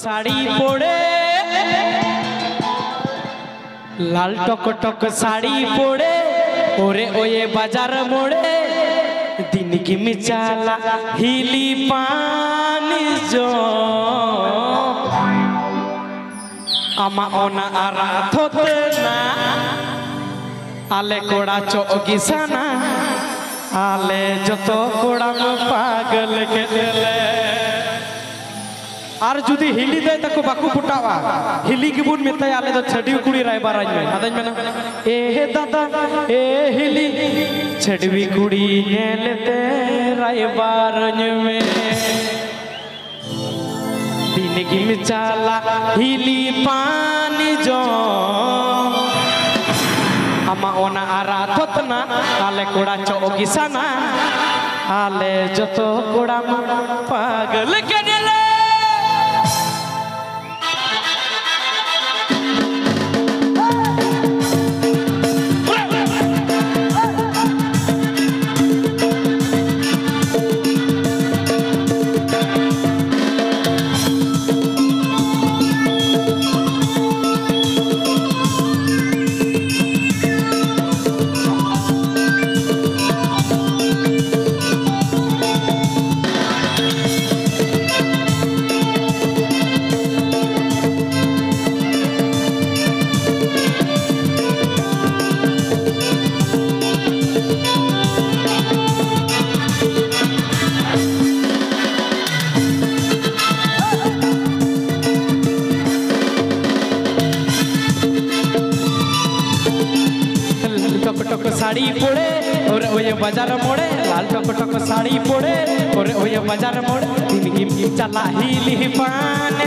साड़ी पड़े लाल टक साड़ी पड़े ओरे ओये बाजार मोड़े दिन की मिचाला हिली पानी जो आमा ओना आरा थोतना आले कोड़ा चौगिसाना आले जतो कोड़ा पागल के दिले आर जुदी हिली दे तको बाकू फुटावा हिली की बुन मिताय आले तो छड़ी कुड़ी रायबार आज में आदज में ना ए दादा ए हिली छड़ी कुड़ी नेलते रायबार में दिन की मिचाला हिली पानी जो आमा ओना आरा थोतना आले कोड़ा चौगिसाना आले जतो कोड़ा पागल के दिले साड़ी पड़े और ओये बाजार मोड़े लाल टक साड़ी पड़े और ओये बाजार मोड़े दिन की चला हिली पान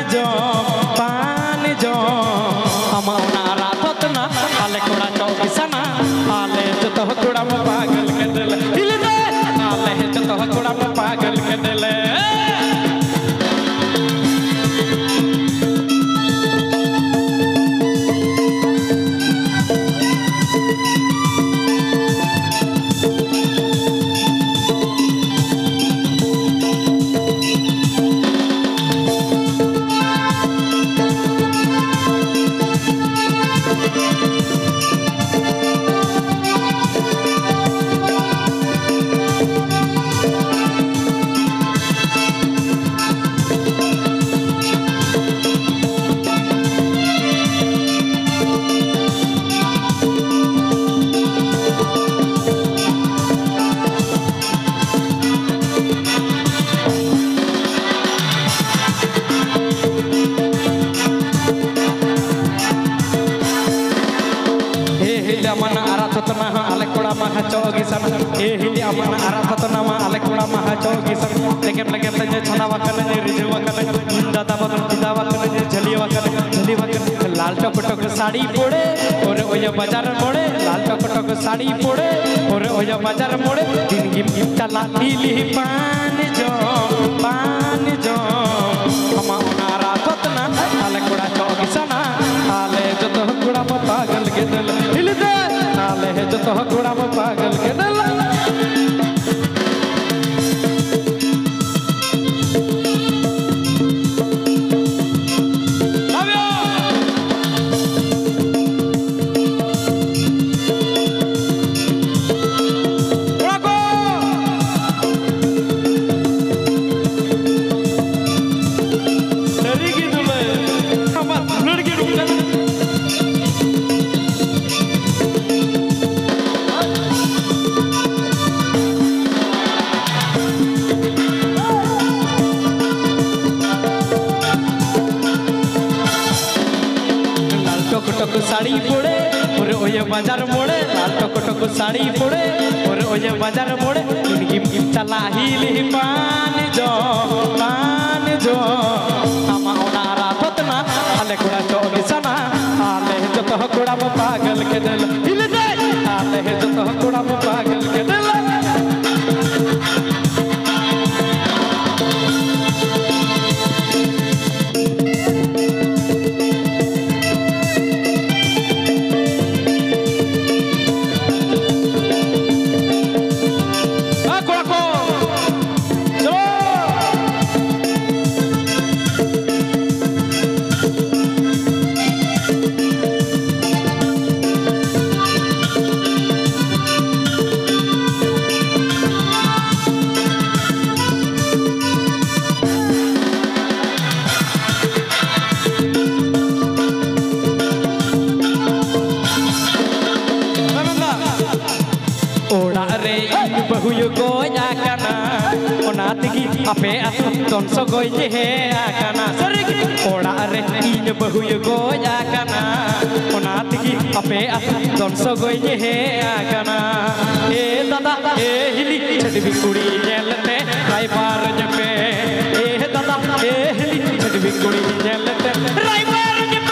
जो आमा ओना रात ना आले कोड़ा चौगिसाना आले जतो कोड़ा पागल के दिले हिली दे आले जतो कोड़ा पागल के दिले अमना आरा थोतना आले कोड़ा महा चौगिसन ए हिली अमना आरा थोतना मा आले कोड़ा महा चौगिसन लेकिन लगे तने छना वकन ने रिजु वकन दादा बदन पिता वकन ने झली वकन लाल टक साड़ी पड़े और ओया बाजार मोड़े लाल टक साड़ी पड़े और ओया बाजार मोड़े दिन की चला हिली पानी जो हम आरा थोतना आले कोड़ा चौगिसना आले जतो कोड़ा पागल के दिल हिली दे आले जतो कोड़ा पागल के दिल टक साड़ी पड़े और ओये बाजार मोड़े लाल टक साड़ी पड़े और ओये बाजार मोड़े इनकी चला हिली पान जो आमा ओना रातना आले कोड़ा चौगिसना आले जतो कोड़ा पागल के दिल हिल दे आले जतो कोड़ा पागल के दिल bahuyu goya kana onatigi ape atu tonso goye he kana sarigi ora are inya bahuyu goya kana onatigi ape atu tonso goye he kana e dada e hili chadvi kudi jelte raibar jape e dada e hili chadvi kudi jelte raibar jape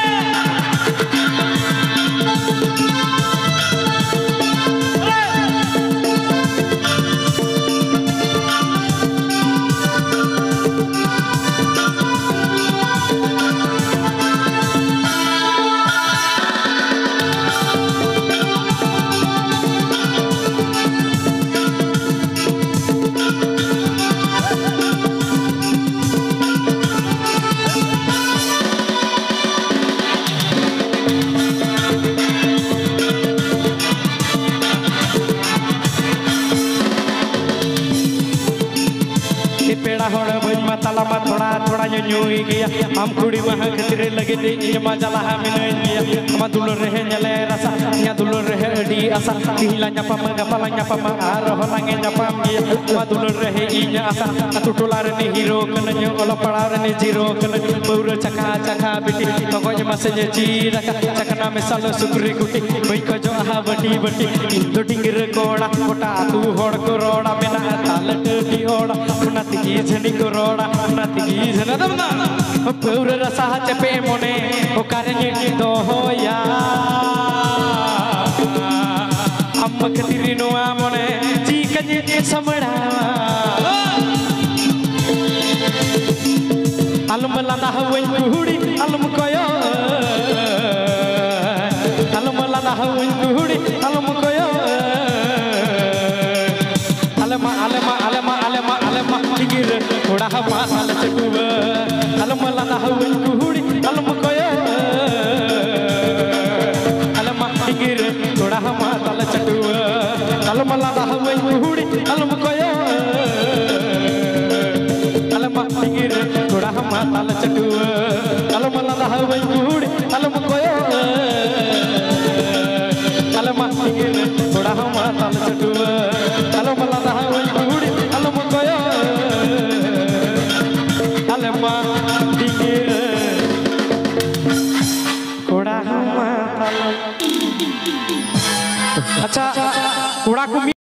पेड़ा होड़ भज मा तला मा थोड़ा थोड़ा न्यूई गया हम कुड़ी महा खतरे लगे दे मा जला मिन गया हम दुलर रहे नले रसा nya दुलर रहे अडी आसा तिला न्यापा मा गपला न्यापा मा आर होलांगे न्यापा गया मा दुलर रहे इnya आसा अतु टोलार ने हीरो कन ओला पड़ार ने जीरो कन पौर चका चका बिटी तगज मसे जे चीरका चकना में साल सुकरी गुटी बई को जो हा बटी बटी इंदो टिंगर कोड़ा कोटा तू होड़ को रोड़ा मेना तालट दी ओड़ा नतगी झनी को रोड़ा नतगी झना दमना पौर रसा चपे मोने ओ कारने दो होया हम खतिरी नो मोने चीकनी समड़ा अलम लादा हवन कुहुड़ी अलम कोयो अलम लादा हवन कुहुड़ी अलम कोयो अलमा अलमा अलमा अलमा अलमा टिगिर थोड़ा हवा साल चटुव अलम लादा हवन कुहुड़ी अलम कोयो अलमा टिगिर थोड़ा हवा साल चटुव अलम लादा हवन कुहुड़ी अलम कोयो अलमा टिगिर थोड़ा हवा साल चटुव अलम लादा हवन कुहुड़ी अलम कोयो अलमा टिगिर थोड़ा हवा साल चटुव अलम लादा हवन कुहुड़ी अलम कोयो अलमा टिगिर थोड़ा हवा साल अच्छा थोड़ा को